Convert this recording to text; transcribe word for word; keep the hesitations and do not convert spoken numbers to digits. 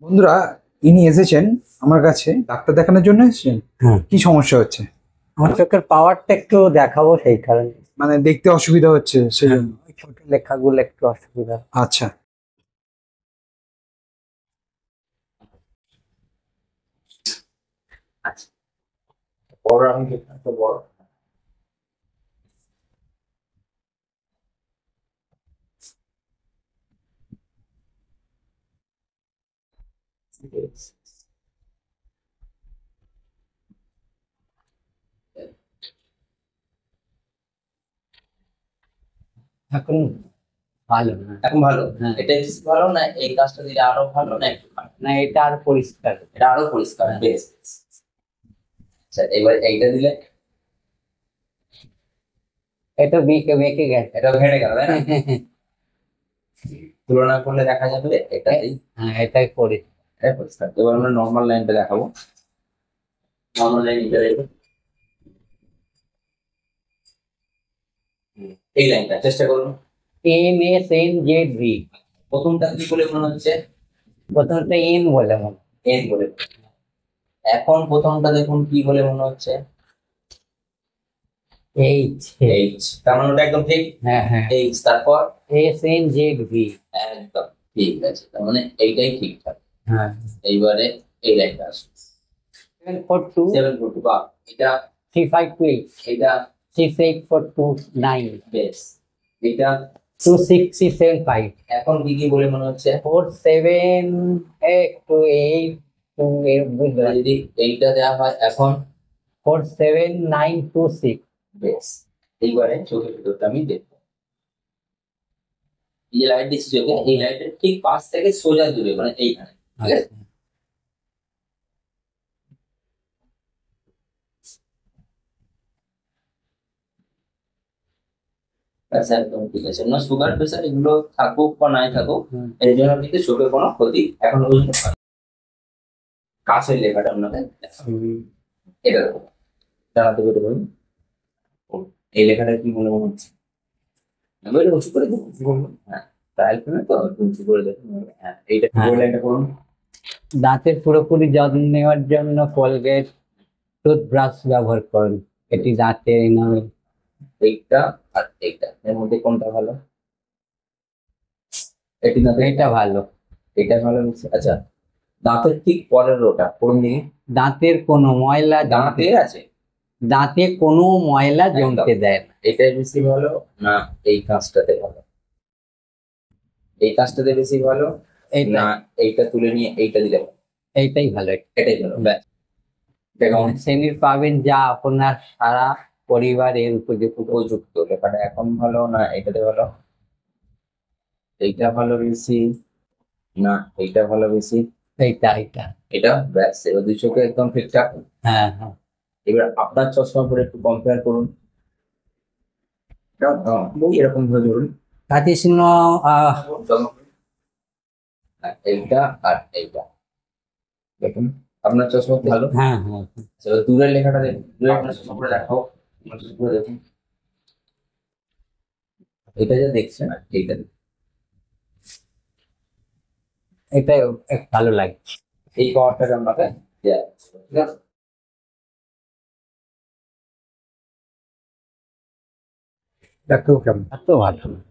বন্ধুরা, ইনি এসেছেন আমার কাছে ডাক্তার দেখানোর জন্য এসেছেন। হ্যাঁ, কি সমস্যা হচ্ছে? আমার চোখের পাওয়ারটা একটু দেখাবো সেই কারণে। মানে দেখতে অসুবিধা হচ্ছে সেই হ্যাঁ, জন্য। ওই ছোট লেখাগুলো একটু অসুবিধা। আচ্ছা, আচ্ছা, বড় আমি তো বড়। এখন ভালো না। এখন ভালো? হ্যাঁ। এটা বেশি ভালো না এই কাজটা দিলে আরো ভালো না একটু খারাপ? না, এটা আর পরিষ্কার। এটা আরো পরিষ্কার, হ্যাঁ। বেশ। আচ্ছা, এবার এইটা দিলে এটা বেঁকে বেঁকে গেছে। এটা ঘেটে গেল, তাই না? তুলনা করলে দেখা যাবে এটাতেই হ্যাঁ, এটাই করি। এটা পরিষ্কার। এবার আমরা নর্মাল লাইনটা দেখাবো। নর্মাল লাইন এটা দেখো, এই লাইনটা চেষ্টা করুন। N S N Z V. প্রথমটা কি বলে মনে হচ্ছে? প্রথমটা এন বলে মনে। এন বলে। এখন প্রথমটা দেখুন কি বলে মনে হচ্ছে? এইচ। এইচ। তার মানে ওটা একদম ঠিক। হ্যাঁ হ্যাঁ। এইচ, তারপর এস এন জেড ভি। একদম ঠিক আছে, তার মানে এইটাই ঠিকঠাক। হ্যাঁ। এইবারে এই লাইনটা আসুন। Seven four two seven four two, বা এটা থ্রি ফাইভ টু এইট এটা six eight four two nine বেশ। এটা two six six seven five এখন কি কি বলে মনে হচ্ছে? Four seven two eight two eight বুঝতে পারছি। যদি এইটা দেওয়া হয় এখন four seven nine two six. বেশ। এইবারে চোখের ভিতরটা আমি দেখবো। এই যে লাইট দিচ্ছি চোখে, এই লাইটের ঠিক পাশ থেকে সোজা দূরে, মানে এইখানে, ঠিক আছে? আচ্ছা, একদম ঠিক আছে। না সুগার প্রেসার এগুলো থাকুক বা নাই থাকুক, এই জন্য কিন্তু চোখে কোনো ক্ষতি এখন পর্যন্ত হয়নি। কাছের লেখাটা আপনাকে দেখাবো। এটা দেখো, জানাতে পেরে বলুন এই লেখাটা কি মনে মনে হচ্ছে? আমি এটা উঁচু করে দেবো। হ্যাঁ, ট্রায়াল পেমেন্ট তো একটু উঁচু করে দেখুন। হ্যাঁ, এইটা হ্যাঁ। লাইনটা করুন। দাঁতের পুরোপুরি যত্ন নেওয়ার জন্য কোলগেট টুথব্রাশ ব্যবহার করুন। এটি দাঁতের নামে। এইটা আর এইটা এর মধ্যে কোনটা ভালো? এটি না, এটা ভালো। এটা ভালো হচ্ছে। আচ্ছা, দাঁতের ঠিক পরের ওটা কোন দিকে? দাঁতের কোনো ময়লা দাঁতে জমতে আছে, দাঁতে কোনো ময়লা জমতে দেয় না। এটাই বেশি ভালো না এই কাজটাতে ভালো? এই কাজটাতে বেশি ভালো এইটা না এইটা তুলে নিয়ে এইটা দিলে ভালো? এইটাই ভালো। এটাই ভালো, ব্যাস। দেখুন শ্রেণীর পাবেন যা আপনার সারা পরিবারের উপযুক্ত। উপযুক্ত লেখাটা এখন ভালো না এইটাতে ভালো? এইটা ভালো বেশি না এইটা ভালো বেশি? এইটা এইটা এটা, ব্যাস। এবার দুই চোখে একদম ঠিকঠাক। হ্যাঁ হ্যাঁ। এবার আপনার চশমা পরে একটু কম্পেয়ার করুন। এটা, আহ, ওই এরকম ভাবে ধরুন। কাজী চিহ্ন আহ, চশমা পরে। আর এইটা আর এইটা দেখুন, আপনার চশমা ভালো। হ্যাঁ হ্যাঁ। এবার দূরের লেখাটা দেখুন, দূরে আপনার চশমা পরে দেখাও। আপনার চশমা পরে দেখুন, এটা যা দেখছেন আর এইটা দেখুন। এটাই এক ভালো লাগে। এই পাওয়ারটাকে আপনাকে দেওয়া হচ্ছে, ঠিক আছে? একটু কেমন এত ভালো।